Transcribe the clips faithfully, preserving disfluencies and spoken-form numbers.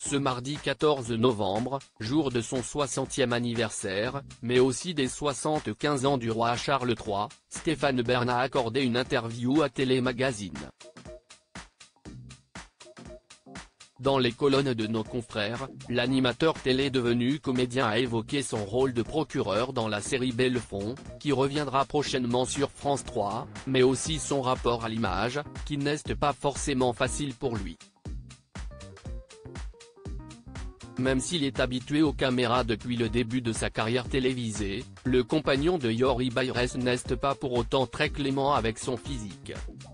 ce mardi quatorze novembre, jour de son soixantième anniversaire, mais aussi des soixante-quinze ans du roi Charles trois, Stéphane Bern a accordé une interview à Télémagazine. Dans les colonnes de nos confrères, l'animateur télé devenu comédien a évoqué son rôle de procureur dans la série Bellefond, qui reviendra prochainement sur France trois, mais aussi son rapport à l'image, qui n'est pas forcément facile pour lui. Même s'il est habitué aux caméras depuis le début de sa carrière télévisée, le compagnon de Youri Bayres n'est pas pour autant très clément avec son physique.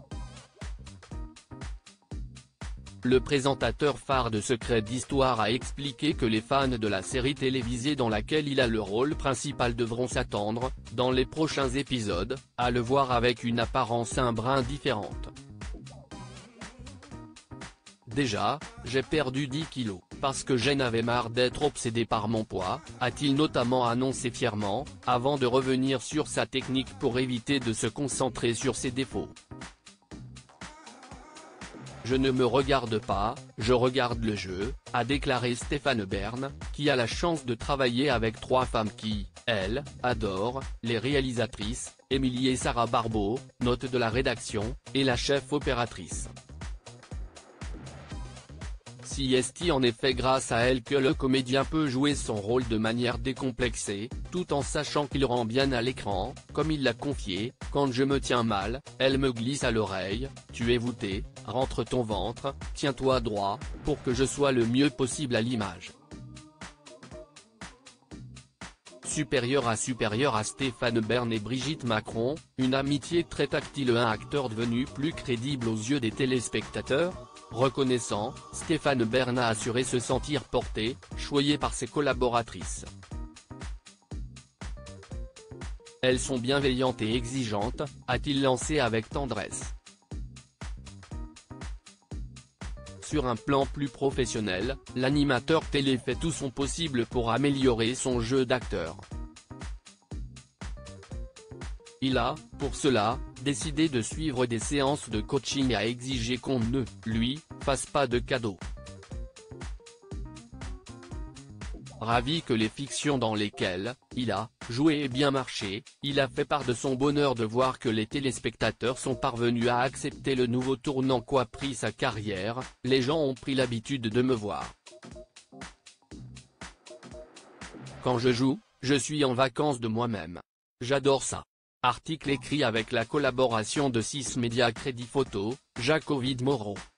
Le présentateur phare de Secrets d'Histoire a expliqué que les fans de la série télévisée dans laquelle il a le rôle principal devront s'attendre, dans les prochains épisodes, à le voir avec une apparence un brin différente. Déjà, j'ai perdu dix kilos, parce que j'en avais marre d'être obsédé par mon poids, a-t-il notamment annoncé fièrement, avant de revenir sur sa technique pour éviter de se concentrer sur ses défauts. Je ne me regarde pas, je regarde le jeu, a déclaré Stéphane Bern, qui a la chance de travailler avec trois femmes qui, elles, adorent, les réalisatrices, Émilie et Sarah Barbeau, note de la rédaction, et la chef opératrice. Si est en effet grâce à elle que le comédien peut jouer son rôle de manière décomplexée, tout en sachant qu'il rend bien à l'écran, comme il l'a confié, quand je me tiens mal, elle me glisse à l'oreille, tu es voûté, rentre ton ventre, tiens-toi droit, pour que je sois le mieux possible à l'image. Supérieur à supérieur à Stéphane Bern et Brigitte Macron, une amitié très tactile, un acteur devenu plus crédible aux yeux des téléspectateurs. Reconnaissant, Stéphane Bern a assuré se sentir porté, choyé par ses collaboratrices. Elles sont bienveillantes et exigeantes, a-t-il lancé avec tendresse. Sur un plan plus professionnel, l'animateur télé fait tout son possible pour améliorer son jeu d'acteur. Il a, pour cela, décidé de suivre des séances de coaching et a exigé qu'on ne, lui, fasse pas de cadeaux. Ravi que les fictions dans lesquelles il a joué aient bien marché, il a fait part de son bonheur de voir que les téléspectateurs sont parvenus à accepter le nouveau tournant qu'a pris sa carrière, les gens ont pris l'habitude de me voir. Quand je joue, je suis en vacances de moi-même. J'adore ça. Article écrit avec la collaboration de six Médias Crédit Photo, Jacques Ovid Moreau.